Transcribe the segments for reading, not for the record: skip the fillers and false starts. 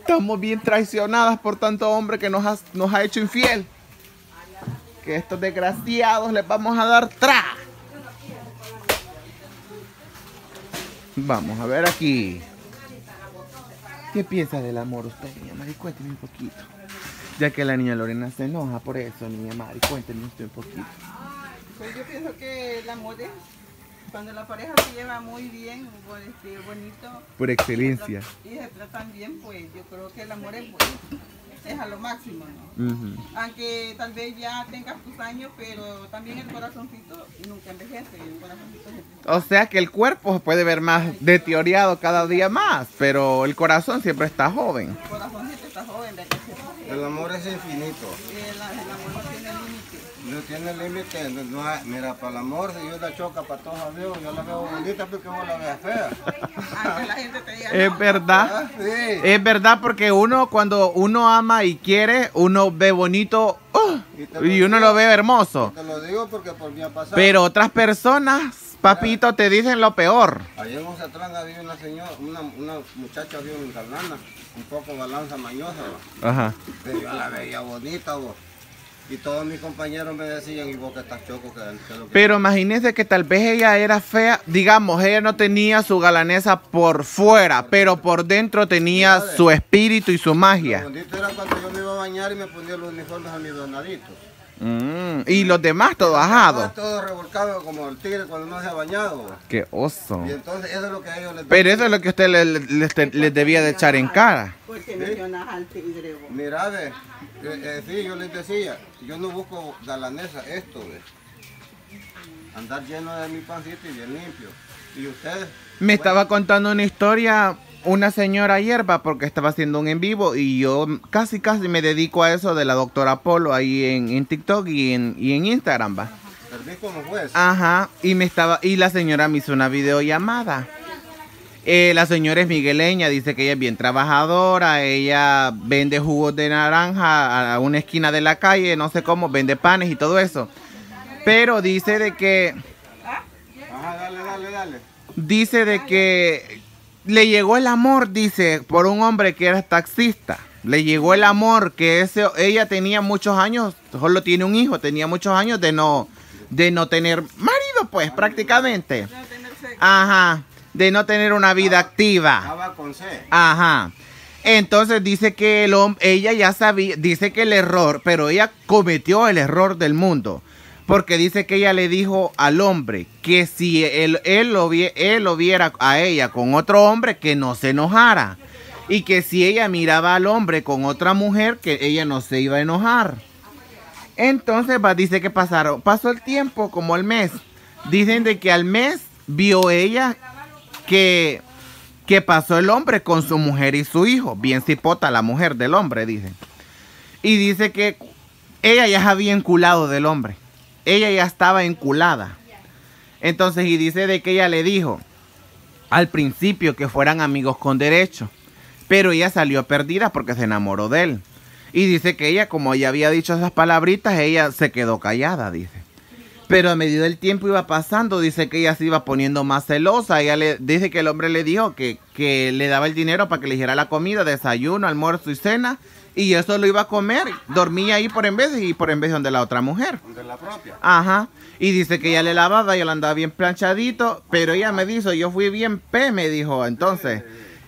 Estamos bien traicionadas por tanto hombre que nos ha hecho infiel. Que estos desgraciados les vamos a dar tra. Vamos a ver aquí. ¿Qué piensa del amor usted, niña Mari? Cuénteme un poquito. Ya que la niña Lorena se enoja por eso, niña Mari, cuénteme usted un poquito. Pues yo pienso que el amor es cuando la pareja se lleva muy bien, bonito. Por excelencia. Y se tratan bien, pues yo creo que el amor es bueno. Es a lo máximo, ¿no? Aunque tal vez ya tengas tus años, pero también el corazoncito nunca envejece. El corazoncito o sea que el cuerpo se puede ver más deteriorado cada día más, pero el corazón siempre está joven. El corazoncito está joven, de que el amor es infinito. El amor no tiene límite. No tiene límite. Mira, para el amor, si yo la choca para todos los amigos, yo la veo bonita porque vos la veas fea. Aunque la gente te diga, es verdad. Sí. Es verdad, porque uno cuando uno ama y quiere, uno ve bonito y uno lo ve hermoso. Te lo digo porque por mí ha pasado. Pero otras personas, papito, te dicen lo peor. Allá en Ocetlán había una señora, una muchacha había en Carnana, un poco balanza mañosa. Ajá. Pero yo la veía bonita, vos. Y todos mis compañeros me decían, y vos que estás choco, que es lo que... Pero imagínese que tal vez ella era fea, digamos, ella no tenía su galanesa por fuera, pero por dentro tenía su espíritu y su magia. Lo bonito era cuando yo me iba a bañar y me ponía los uniformes a mis donaditos. Y los demás todos ajados. Todos revolcados como el tigre cuando no se ha bañado. Qué oso. Y entonces eso es lo que a ellos les... Pero eso es lo que usted les debía de echar en cara. porque mencionas al tigre. Mira, sí, yo les decía, yo no busco galanesa, esto, andar lleno de mi pancito y bien limpio. Y ustedes... Me estaba contando una historia una señora hierba porque estaba haciendo un en vivo y yo casi me dedico a eso de la doctora Polo ahí en TikTok y en Instagram, va. Serví como juez. Ajá, y la señora me hizo una videollamada. La señora es migueleña, dice que ella es bien trabajadora, ella vende jugos de naranja a una esquina de la calle, no sé cómo, vende panes y todo eso. Pero dice de que... Ajá, dale. Dice de que le llegó el amor, dice, por un hombre que era taxista. Le llegó el amor, que ella tenía muchos años, solo tiene un hijo, tenía muchos años de no tener marido, pues, prácticamente. Ajá, de no tener una vida activa. Estaba con C. Ajá. Entonces dice que ella ya sabía, dice que el error, pero ella cometió el error del mundo. Porque dice que ella le dijo al hombre que si él lo viera a ella con otro hombre, que no se enojara. Y que si ella miraba al hombre con otra mujer, que ella no se iba a enojar. Entonces dice que pasó el tiempo, como el mes. Dicen de que al mes vio ella que pasó el hombre con su mujer y su hijo. Bien cipota la mujer del hombre, dicen. Y dice que ella ya se había enculado del hombre. Ella ya estaba enculada. Entonces, y dice de que ella le dijo al principio que fueran amigos con derecho. Pero ella salió perdida porque se enamoró de él. Y dice que ella, como ella había dicho esas palabritas, ella se quedó callada, dice. Pero a medida del tiempo iba pasando, dice que ella se iba poniendo más celosa. Ella dice que el hombre le dijo que le daba el dinero para que le hiciera la comida, desayuno, almuerzo y cena. Y eso lo iba a comer. Dormía ahí por en vez donde la otra mujer. De la propia. Ajá. Y dice que ella le lavaba, ella la andaba bien planchadito. Pero ella me dijo, yo fui bien me dijo. Entonces,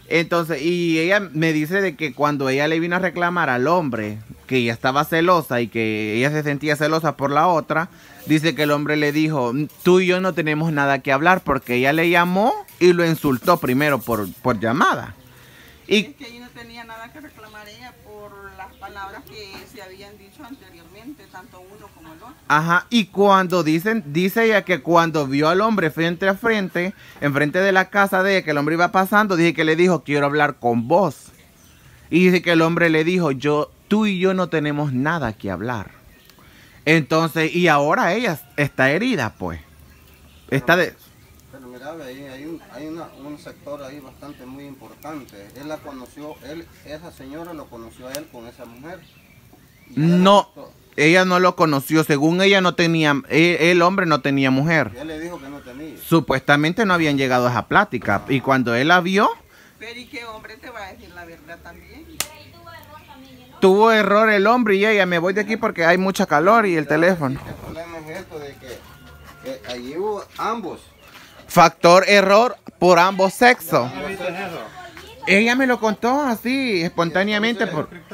y ella me dice de que cuando ella le vino a reclamar al hombre que ella estaba celosa y que ella se sentía celosa por la otra, dice que el hombre le dijo, tú y yo no tenemos nada que hablar, porque ella le llamó y lo insultó primero por llamada. Y es que ella no tenía nada que reclamar ella por las palabras que se habían dicho anteriormente, tanto uno como el otro. Ajá, y cuando dice ella que cuando vio al hombre frente a frente, enfrente de la casa de ella, que el hombre iba pasando, dice que le dijo, quiero hablar con vos. Y dice que el hombre le dijo, tú y yo no tenemos nada que hablar. Entonces, y ahora ella está herida, pues. Pero mira, hay un sector ahí bastante muy importante. Él la conoció, esa señora lo conoció a él con esa mujer. No, ella no lo conoció. Según ella no tenía, el hombre no tenía mujer. Él le dijo que no tenía. Supuestamente no habían llegado a esa plática. Y cuando él la vio, Pero ¿y qué hombre te va a decir la verdad también? Tuvo error el hombre y ella, me voy de aquí porque hay mucha calor y el teléfono. El problema es esto de que allí hubo ambos. Factor error por ambos sexos. Ambos sexos. Ella me lo contó así, espontáneamente.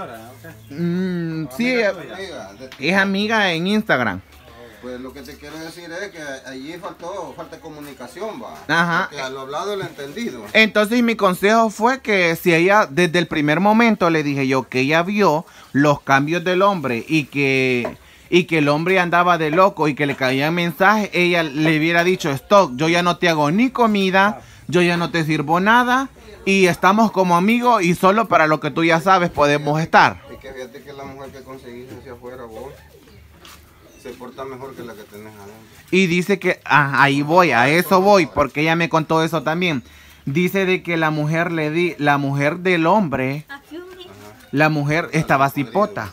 Sí, es amiga en Instagram. Pues lo que te quiero decir es que allí falta comunicación, va. Ajá. Porque a lo hablado el entendido. Entonces mi consejo fue que si ella, desde el primer momento le dije yo que ella vio los cambios del hombre y que el hombre andaba de loco y que le caían mensajes, ella le hubiera dicho, stop, yo ya no te hago ni comida, yo ya no te sirvo nada y estamos como amigos y solo para lo que tú ya sabes podemos estar. Es que fíjate que la mujer que conseguiste hacia afuera, vos, se porta mejor que la que tenés adentro. Y dice que, ahí voy, a eso voy, porque ella me contó eso también. Dice de que la mujer del hombre, la mujer estaba cipota.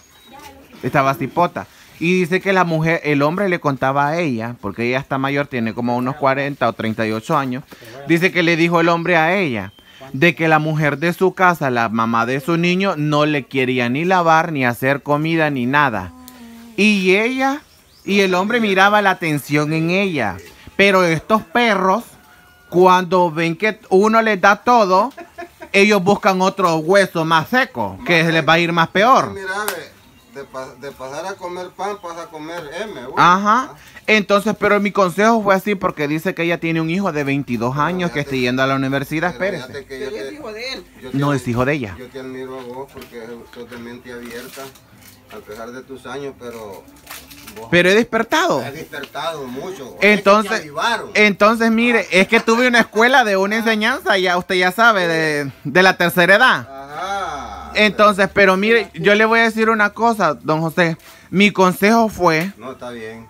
Y dice que el hombre le contaba a ella, porque ella está mayor, tiene como unos 40 o 38 años. Dice que le dijo el hombre a ella, de que la mujer de su casa, la mamá de su niño, no le quería ni lavar, ni hacer comida, ni nada. Y el hombre miraba la atención en ella. Pero estos perros, cuando ven que uno les da todo, ellos buscan otro hueso más seco, que les va a ir más peor. Mira, de pasar a comer pan, pasa a comer M. Ajá. Entonces, pero mi consejo fue así porque dice que ella tiene un hijo de 22 años que está yendo a la universidad. Espérese. Pero es hijo de él. No es hijo de ella. Yo te admiro a vos porque sos de mente abierta, a pesar de tus años, pero... Pero he despertado. He despertado mucho. Entonces, mire, es que tuve una escuela de una enseñanza, ya usted ya sabe, de la tercera edad. Ajá. Entonces, pero mire, yo le voy a decir una cosa, don José. Mi consejo fue... No, está bien.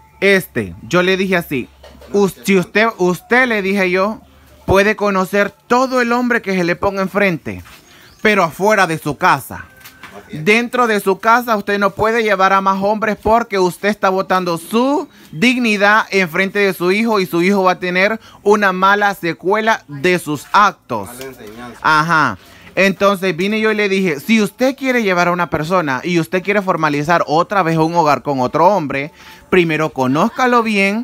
Yo le dije así, si usted le dije yo, puede conocer todo el hombre que se le ponga enfrente, pero afuera de su casa. Dentro de su casa usted no puede llevar a más hombres porque usted está botando su dignidad en frente de su hijo y su hijo va a tener una mala secuela de sus actos. Mala enseñanza. Ajá. Entonces vine yo y le dije, si usted quiere llevar a una persona y usted quiere formalizar otra vez un hogar con otro hombre, primero conózcalo bien,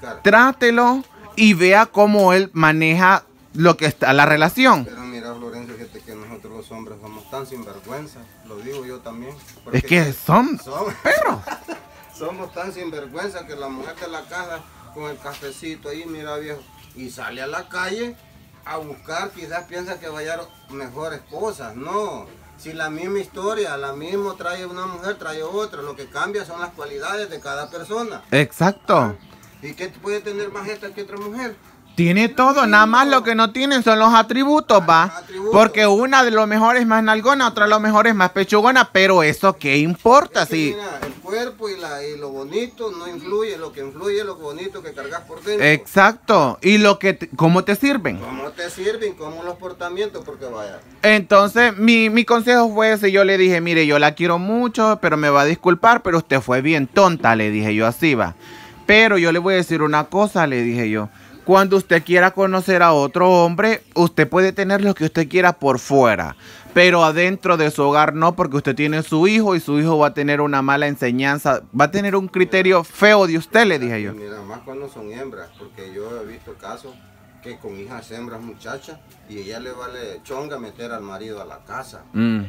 trátelo y vea cómo él maneja lo que está la relación. Pero mira, Florencio, fíjate que nosotros los hombres somos tan sinvergüenza, lo digo yo también. Es que son perros. Somos tan sinvergüenza que la mujer de la casa con el cafecito ahí, mira viejo, y sale a la calle a buscar, quizás piensa que va a hallar mejores cosas. No, si la misma historia, la misma trae una mujer, trae otra, lo que cambia son las cualidades de cada persona. Exacto. ¿Y qué puede tener más esta que otra mujer? Tiene todo, nada más lo que no tienen son los atributos, va. Porque una de lo mejor es más nalgona, otra de lo mejor es más pechugona, pero eso qué importa, es que, sí. Mira, el cuerpo y lo bonito no influye, lo que influye es lo bonito que cargas por dentro. Exacto, y cómo te sirven. ¿Cómo te sirven? ¿Cómo los portamientos? Porque vaya. Entonces, mi consejo fue ese, yo le dije, mire, yo la quiero mucho, pero me va a disculpar, pero usted fue bien tonta, le dije yo así, va. Pero yo le voy a decir una cosa, le dije yo. Cuando usted quiera conocer a otro hombre, usted puede tener lo que usted quiera por fuera, pero adentro de su hogar no, porque usted tiene su hijo y su hijo va a tener una mala enseñanza, va a tener un criterio feo de usted, le dije yo. Mira, más cuando son hembras, porque yo he visto casos que con hijas hembras muchachas y ella le vale chonga meter al marido a la casa.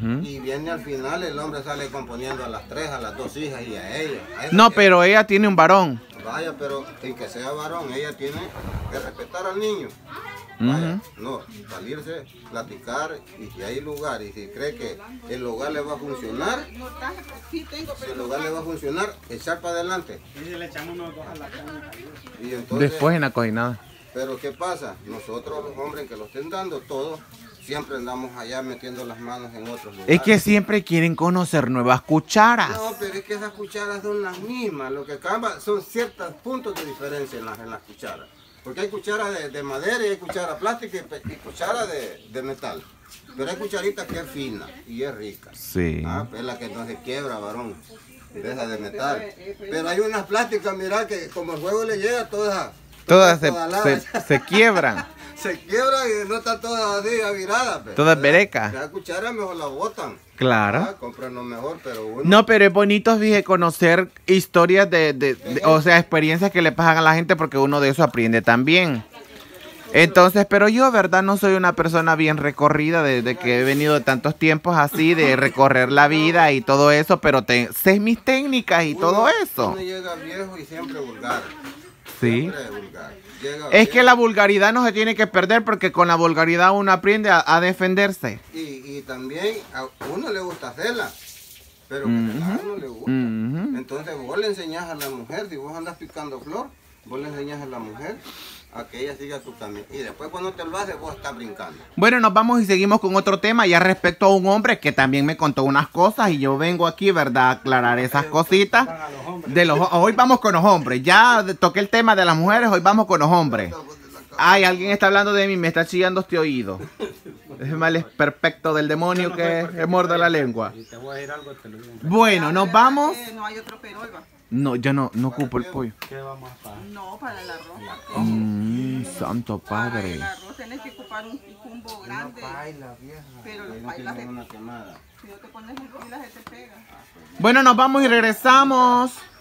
Y viene al final, el hombre sale componiendo a las 3, a las 2 hijas y a ella. No, pero ella tiene un varón. Vaya, pero sin que sea varón, ella tiene que respetar al niño. Vaya, no, salirse, platicar, y si hay lugar, y si cree que el hogar le va a funcionar, si el hogar le va a funcionar, echar para adelante. Y entonces, después en la cocinada. Pero ¿qué pasa? Nosotros los hombres que lo estén dando todo, siempre andamos allá metiendo las manos en otros lugares. Es que siempre quieren conocer nuevas cucharas. No, pero es que esas cucharas son las mismas. Lo que cambia son ciertos puntos de diferencia en las cucharas. Porque hay cucharas de madera y hay cucharas plásticas y cucharas de metal. Pero hay cucharitas que es fina y es rica. Sí. Es la que no se quiebra, varón. De esa de metal. Pero hay unas plásticas, mira, que como el juego le llega, todas se quiebran. se quiebra y no está toda así virada. Toda bereca. La cuchara mejor la botan. Claro. Compran lo mejor, pero uno... No, pero es bonito, dije, conocer historias o sea, experiencias que le pasan a la gente porque uno de eso aprende también. Entonces, pero yo, verdad, no soy una persona bien recorrida desde que he venido de tantos tiempos así, de recorrer la vida y todo eso, pero sé mis técnicas y todo eso. Uno llega viejo y siempre vulgar. Sí. Siempre vulgar. Es que la vulgaridad no se tiene que perder porque con la vulgaridad uno aprende a defenderse. Y también a uno le gusta hacerla, pero que no le gusta. Entonces vos le enseñás a la mujer, si vos andas picando flor, vos le enseñás a la mujer a que ella siga tu camino. Y después cuando te lo haces, vos estás brincando. Bueno, nos vamos y seguimos con otro tema ya respecto a un hombre que también me contó unas cosas y yo vengo aquí, ¿verdad?, a aclarar esas cositas. Hoy vamos con los hombres. Ya toqué el tema de las mujeres, hoy vamos con los hombres. Ay, alguien está hablando de mí, me está chillando este oído. Es el mal perfecto del demonio que muerde la lengua. Bueno, nos vamos. No hay otro perol, va. No, yo no ocupo el pollo. ¿Qué vamos a pagar? No, para el arroz. Santo Para Padre. el arroz tenés que ocupar un jumbo grande. Pero los bailas, si no te pones en pilas, se te pega. Bueno, nos vamos y regresamos.